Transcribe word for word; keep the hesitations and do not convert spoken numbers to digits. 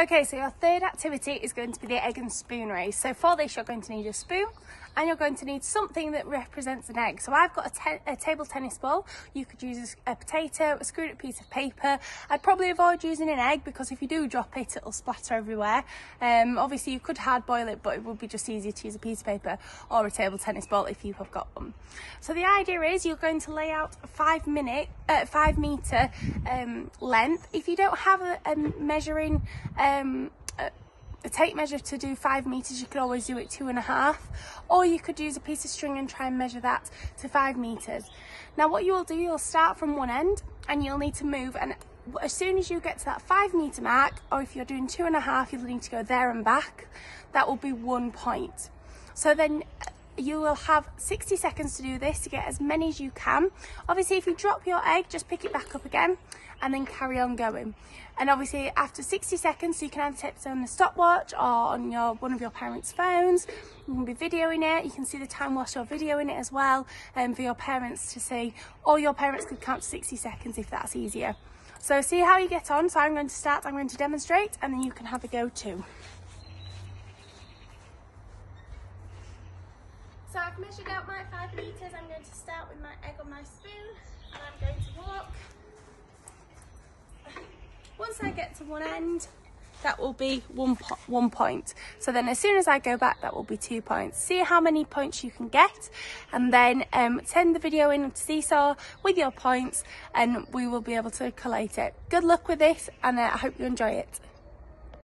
Okay, so your third activity is going to be the egg and spoon race. So for this, you're going to need a spoon and you're going to need something that represents an egg. So I've got a, te a table tennis ball. You could use a, a potato, a screwed up piece of paper. I'd probably avoid using an egg because if you do drop it, it'll splatter everywhere. Um, obviously, you could hard boil it, but it would be just easier to use a piece of paper or a table tennis ball if you have got one. So the idea is you're going to lay out a five minute, uh, five meter um, length. If you don't have a, a measuring um, a, a tape measure to do five meters, you could always do it two and a half, or you could use a piece of string and try and measure that to five meters. Now what you will do, you'll start from one end and you'll need to move, and as soon as you get to that five meter mark, or if you're doing two and a half, you'll need to go there and back. That will be one point. So then you will have sixty seconds to do this, to get as many as you can. Obviously, if you drop your egg, just pick it back up again and then carry on going. And obviously after sixty seconds, so you can either take it on the stopwatch or on your one of your parents' phones. You can be videoing it. You can see the time whilst you're videoing it as well, um, for your parents to see, or your parents could count to sixty seconds if that's easier. So see how you get on. So I'm going to start, I'm going to demonstrate, and then you can have a go too. So I've measured out my five meters. I'm going to start with my egg on my spoon, and I'm going to walk. Once I get to one end, that will be one, po one point. So then as soon as I go back, that will be two points. See how many points you can get, and then um, send the video in to Seesaw with your points, and we will be able to collate it. Good luck with this, and uh, I hope you enjoy it.